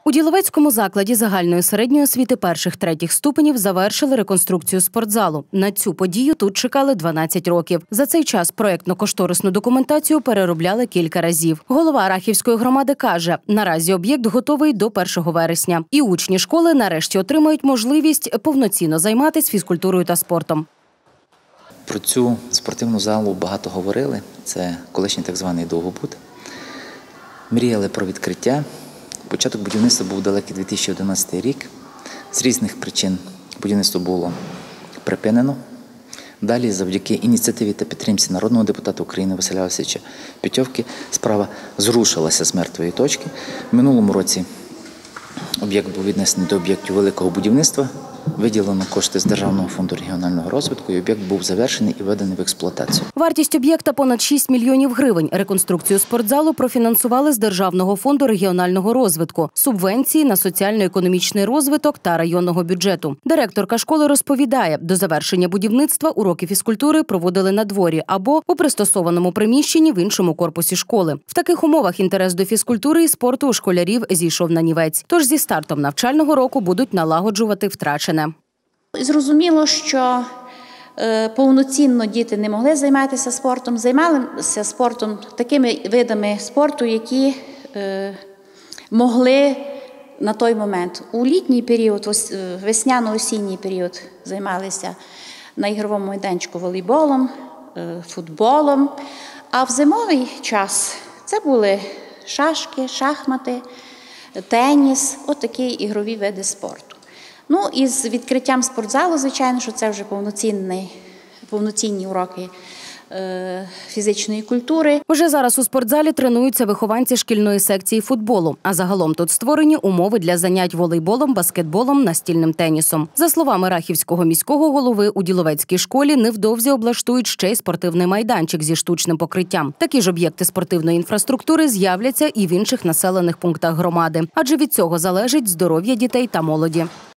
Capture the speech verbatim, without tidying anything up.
У Діловецькому закладі загальної середньої освіти перших-третіх ступенів завершили реконструкцію спортзалу. На цю подію тут чекали дванадцять років. За цей час проєктно-кошторисну документацію переробляли кілька разів. Голова Рахівської громади каже, наразі об'єкт готовий до першого вересня. І учні школи нарешті отримають можливість повноцінно займатися фізкультурою та спортом. Про цю спортивну залу багато говорили. Це колишній так званий Довгобуд. Мріяли про відкриття. Початок будівництва був далекий дві тисячі одинадцятий рік. З різних причин будівництво було припинено. Далі, завдяки ініціативі та підтримці народного депутата України Василя Васильовича Петьовки, справа зрушилася з мертвої точки. В минулому році об'єкт був віднесений до об'єктів великого будівництва, виділено кошти з Державного фонду регіонального розвитку, і об'єкт був завершений і введений в експлуатацію. Вартість об'єкта – понад шість мільйонів гривень. Реконструкцію спортзалу профінансували з Державного фонду регіонального розвитку, субвенції на соціально-економічний розвиток та районного бюджету. Директорка школи розповідає, до завершення будівництва уроки фізкультури проводили на дворі або у пристосованому приміщенні в іншому корпусі школи. В таких умовах інтерес до фізкультури і спорту у школярів зійшов на нівець. Тож зі стартом навчального року будуть налагоджувати втрачене. Зрозуміло, що е, повноцінно діти не могли займатися спортом, займалися спортом такими видами спорту, які е, могли на той момент. У літній період, весняно-осінній період займалися на ігровому майданчику волейболом, е, футболом, а в зимовий час це були шашки, шахмати, теніс, от такі ігрові види спорту. Ну і з відкриттям спортзалу, звичайно, що це вже повноцінні, повноцінні уроки е, фізичної культури. Уже зараз у спортзалі тренуються вихованці шкільної секції футболу, а загалом тут створені умови для занять волейболом, баскетболом, настільним тенісом. За словами Рахівського міського голови, у Діловецькій школі невдовзі облаштують ще й спортивний майданчик зі штучним покриттям. Такі ж об'єкти спортивної інфраструктури з'являться і в інших населених пунктах громади, адже від цього залежить здоров'я дітей та молоді.